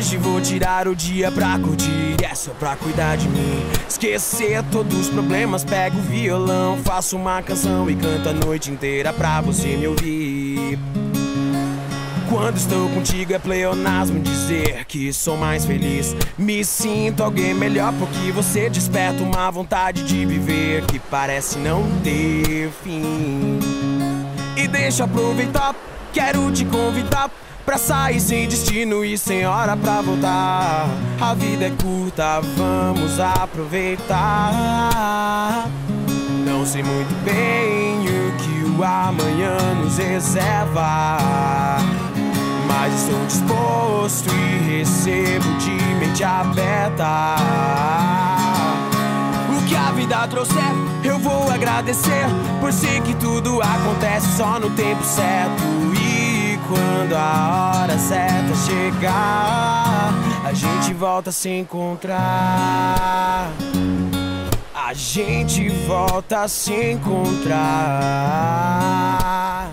Hoje vou tirar o dia pra curtir, é só pra cuidar de mim. Esquecer todos os problemas, pego o violão, faço uma canção e canto a noite inteira pra você me ouvir. Quando estou contigo é pleonasmo dizer que sou mais feliz. Me sinto alguém melhor porque você desperta uma vontade de viver que parece não ter fim. E deixa eu aproveitar, quero te convidar pra sair sem destino e sem hora pra voltar. A vida é curta, vamos aproveitar. Não sei muito bem o que o amanhã nos reserva, mas estou disposto e recebo de mente aberta. O que a vida trouxer, eu vou agradecer, por sei que tudo acontece só no tempo certo. E quando a hora certa chegar, a gente volta a se encontrar. A gente volta a se encontrar.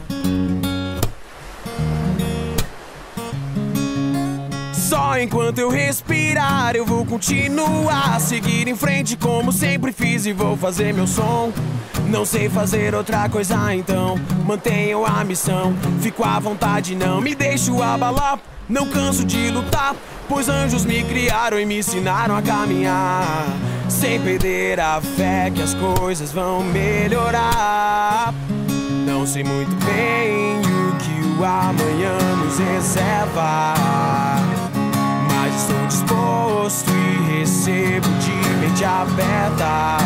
Só enquanto eu respirar eu vou continuar, seguir em frente como sempre fiz e vou fazer meu som. Não sei fazer outra coisa, então mantenho a missão. Fico à vontade, não me deixo abalar. Não canso de lutar, pois anjos me criaram e me ensinaram a caminhar, sem perder a fé que as coisas vão melhorar. Não sei muito bem o que o amanhã nos reserva, mas estou disposto e recebo de mente aberta.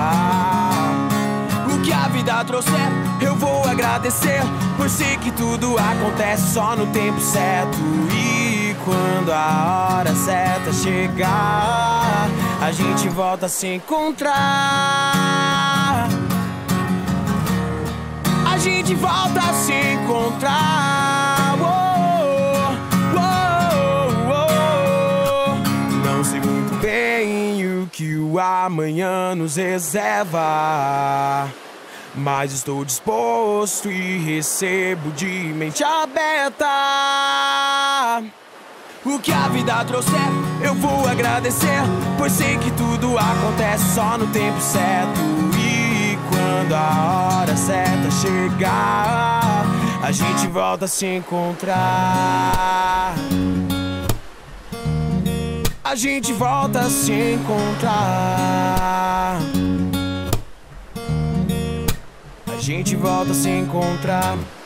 O que a vida trouxer, eu vou agradecer, por sei que tudo acontece só no tempo certo. E quando a hora certa chegar, a gente volta a se encontrar. A gente volta a se encontrar. Não sei muito bem o que o amanhã nos reserva, mas estou disposto e recebo de mente aberta. O que a vida trouxer, eu vou agradecer, pois sei que tudo acontece só no tempo certo. E quando a hora certa chegar, a gente volta a se encontrar. A gente volta a se encontrar. A gente volta a se encontrar.